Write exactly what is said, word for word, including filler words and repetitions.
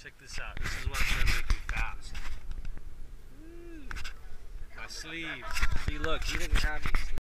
check this out. This is what's gonna make me fast. Woo. My sleeves. See, look, he didn't have any sleeves.